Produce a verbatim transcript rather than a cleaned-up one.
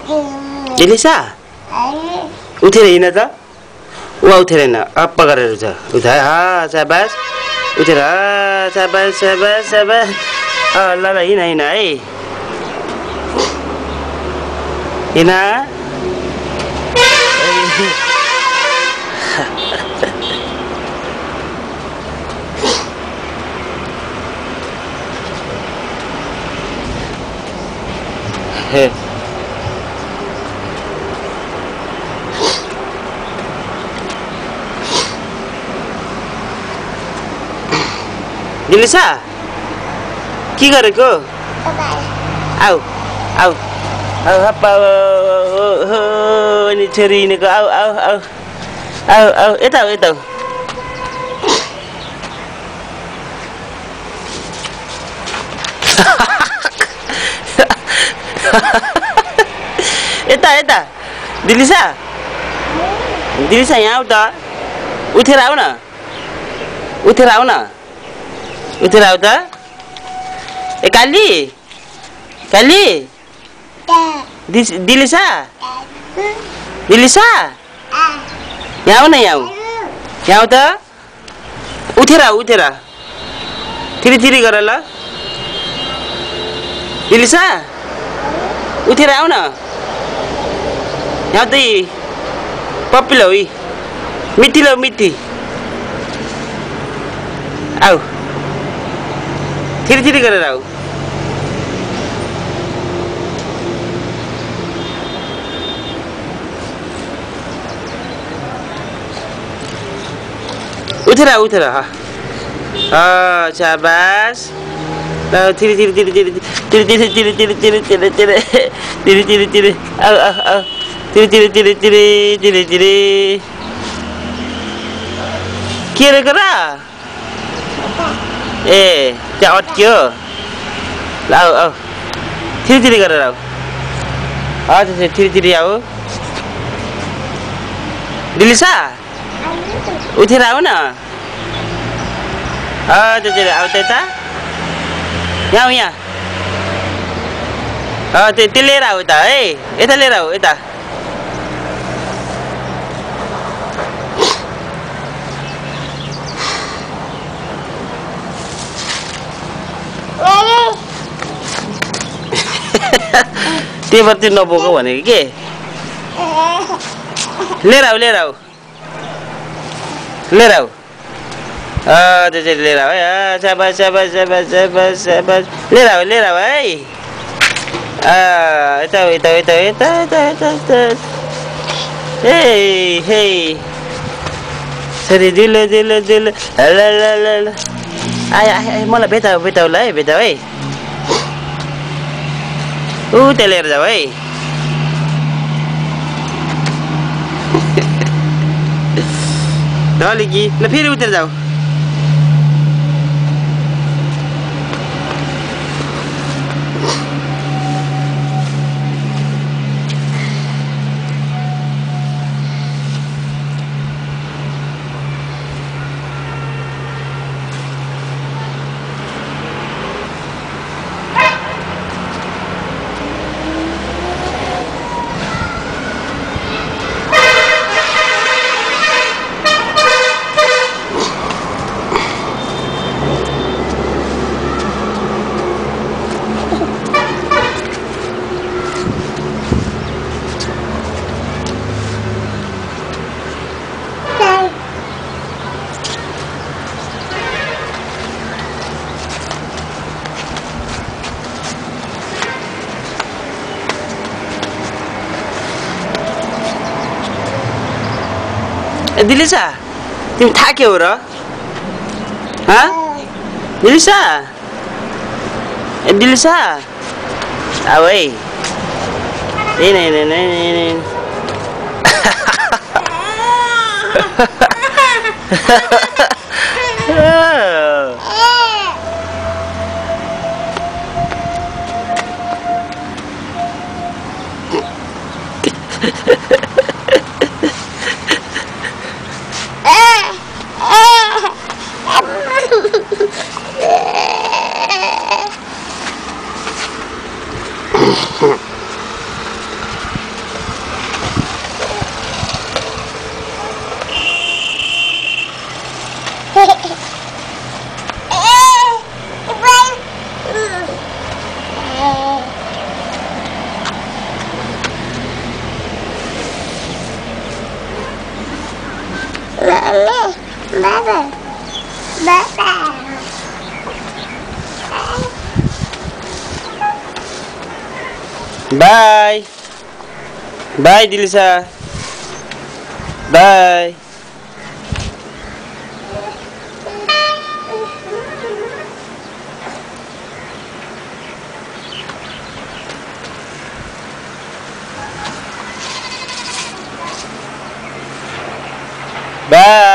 दिलिसा उठेर हिँड त वा उठेर हिँड अप्प गरेर छ उठा हा शाबास उठेर हा शाबास शाबास शाबास ल ल हिँड हिँड है हिँड हे दिलिसा के गरेको आऊ आऊ आऊ हप्पा अनि छोरी हिँडेको आऊ आऊ आऊ आऊ आऊ यता आऊ यता आऊ यता यता दिलिसा दिलिसा यहाँ आऊ त उठेर आऊ न उठेर आऊ न उठेर आऊ त ए काली काली दिलिसा दिलिसा यहाँ आऊ न यहाँ आऊ यहाँ आऊ त उठेर आऊ उठेर थिरी थिरी गर ल दिलिसा उठेर आऊ न यहाँ त पप्पी लो मिठी लो मिठी आऊ थिरी थिरी गरेर आऊ उठेर आऊ उठेर हा शाबास थिरी थिरी थिरी थिरी थिरी थिरी थिरी थिरी थिरी थिरी थिरी थिरी थिरी थिरी आऊ आऊ आऊ थिरी थिरी थिरी थिरी थिरी थिरी के रे करा ए त्यहाँ अट्क्यो ल आऊ आऊ थिरी थिरी गरेर आऊ हजुर थिरी थिरी आऊ दिलिसा उठेर आऊ न हजुर आऊ त यता यहाँ यहाँ त्यो त्यो लिएर आऊ त है यता लिएर आऊ यता त्यहीबाट त्यो नबोको भनेको के लिएर आऊ लिएर आऊ लिएर आऊ त्यसरी लिएर आऊ है शाबास शाबास शाबास शाबास शाबास लिएर आऊ लिएर आऊ है यता यता यता यता यता यता हे हे सरी दिल दिल दिल ल ल ल ल आए आए मलाई भेटाऊ भेटाऊ ल है भेटाऊ है ऊ त्यहाँ लिएर जाऊ है ढलिकी ल फेरि उतेर जाऊ दिलिसा तिमी थाक्यौ र हाँ दिलिसा ए दिलिसा आऊ है ए नै नै नै नै बाई बाई दिलिसा बाई बाई